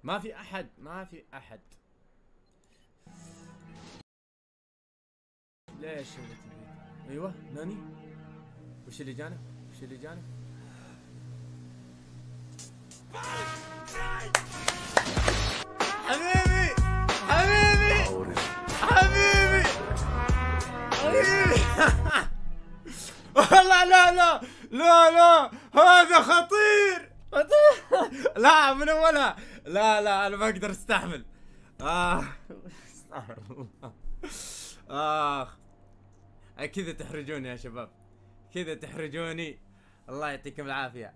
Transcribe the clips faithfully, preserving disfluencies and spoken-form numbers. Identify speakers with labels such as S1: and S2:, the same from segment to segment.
S1: ما في احد، ما في احد. ليش اللي تبي؟ ايوه ناني، وش اللي جانا؟ وش اللي جانا؟ حبيبي حبيبي حبيبي حبيبي والله لا لا لا لا، هذا خطير خطير. لا من اولها، لا لا انا ما اقدر استحمل. آه استغفر الله. آخ كذا تحرجوني يا شباب، كذا تحرجوني. الله يعطيكم العافية.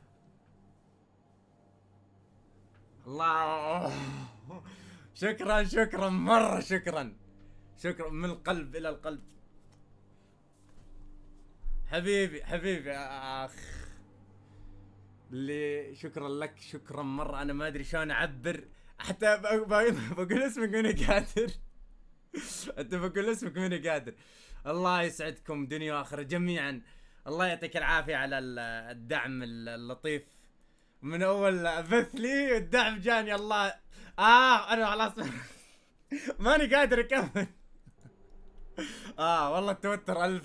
S1: الله شكرا شكرا مرة شكرا شكرا من القلب إلى القلب. حبيبي حبيبي آخ اللي شكرا لك، شكرا مرة. أنا ما أدري شلون أعبر، حتى بقول اسمك ماني قادر. أنت بقول اسمك ماني قادر. الله يسعدكم دنيا وآخرة جميعا. الله يعطيك العافية على الدعم اللطيف من أول بث لي، الدعم جاني. الله آه أنا خلاص ماني قادر أكمل. آه والله التوتر ألف.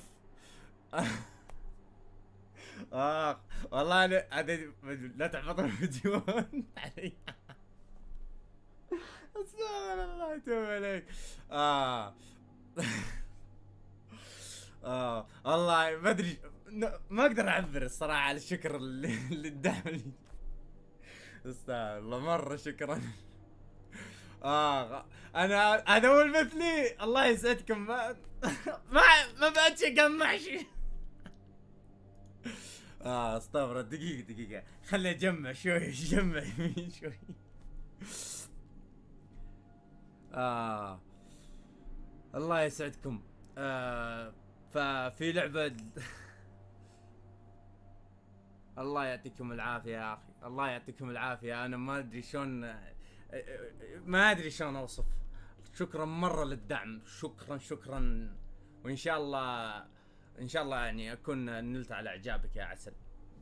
S1: آه والله أنا لا تحفظون الفيديوهات علي. استغفر الله يتوب عليك. آه آه والله ما أدري، ما أقدر أعبر الصراحة على الشكر اللي الدعم اللي استغفر الله مرة شكرا. آه أنا هذا أول بث لي. الله يسعدكم. ما ما ما بعد أجمع شيء. آه استغفر. دقيقة دقيقة خلي أجمع شوي، أجمع يمين شوي. آه الله يسعدكم. آه ففي لعبة الله يعطيكم العافية يا أخي، الله يعطيكم العافية. أنا ما أدري شلون، ما أدري شلون أوصف. شكرا مرة للدعم، شكرا شكرا. وإن شاء الله إن شاء الله يعني أكون نلت على إعجابك يا عسل.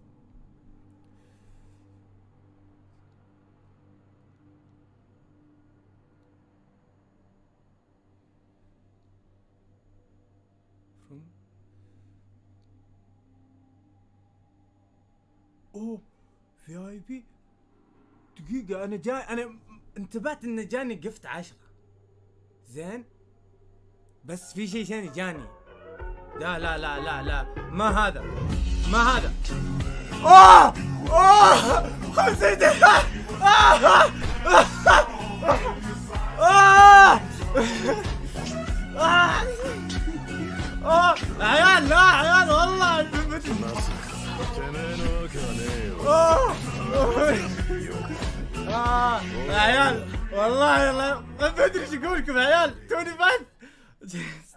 S1: اوه في اي بي. دقيقة انا جاي، انا انتبهت انه جاني قفت عشرة زين، بس في شيء ثاني جاني. لا لا لا لا لا ما هذا، ما هذا. اوه اوه خمسين دقيقة. آه آه آه آه عيال، لا عيال والله. اوه آه يا عيال والله ما ادري ايش اقول لكم يا عيال، توني بث.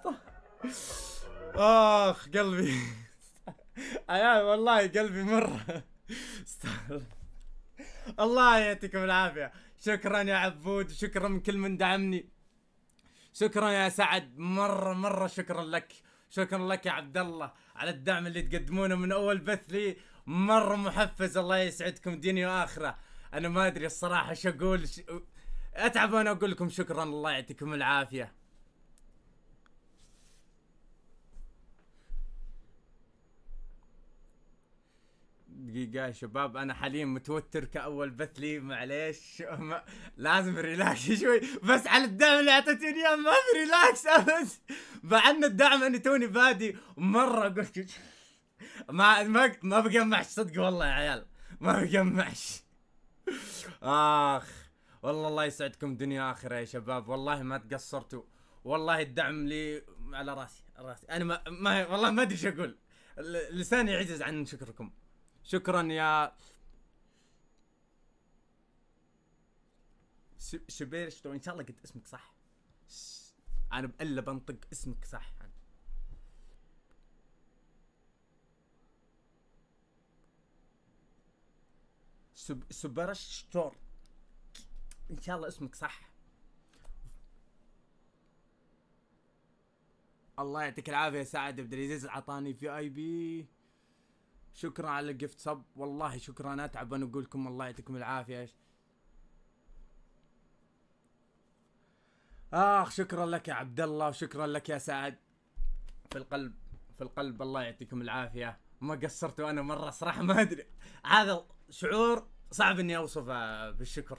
S1: اخ قلبي عيال والله قلبي مرة. الله يعطيكم العافية. شكرا يا عبود، شكرا من كل من دعمني. شكرا يا سعد مرة مرة شكرا لك. شكرا لك يا عبد الله على الدعم اللي تقدمونه من اول بث لي، مرة محفز. الله يسعدكم دنيا واخرة. انا ما ادري الصراحة ايش اقول، ش... اتعب وانا اقول لكم شكرا. الله يعطيكم العافية. دقيقة يا شباب انا حاليا متوتر كاول بث لي، معليش ما... لازم ريلاكس شوي، بس على الدعم اللي اعطيتوني اياه ما في ريلاكس ابد. بعدنا الدعم انا توني بادي مرة قلت ما ما ما بجمعش صدق والله يا عيال، ما بجمعش. اخ والله الله يسعدكم دنيا اخره يا شباب، والله ما تقصرتوا، والله الدعم لي على راسي راسي. انا ما, ما والله ما ادري ايش اقول، لساني يعجز عن شكركم. شكرا يا شبير شلون، ان شاء الله قلت اسمك صح. انا بألا بنطق اسمك صح. سب سبرشتور ان شاء الله اسمك صح. الله يعطيك العافيه يا سعد عبد العزيز، عطاني في اي بي. شكرا على الجفت صب، والله شكرا. اتعب انا اقول لكم الله يعطيكم العافيه. اخ شكرا لك يا عبد الله وشكرا لك يا سعد، في القلب في القلب، الله يعطيكم العافيه، ما قصرتوا. انا مره صراحه ما ادري، هذا شعور صعب اني اوصفه بالشكر.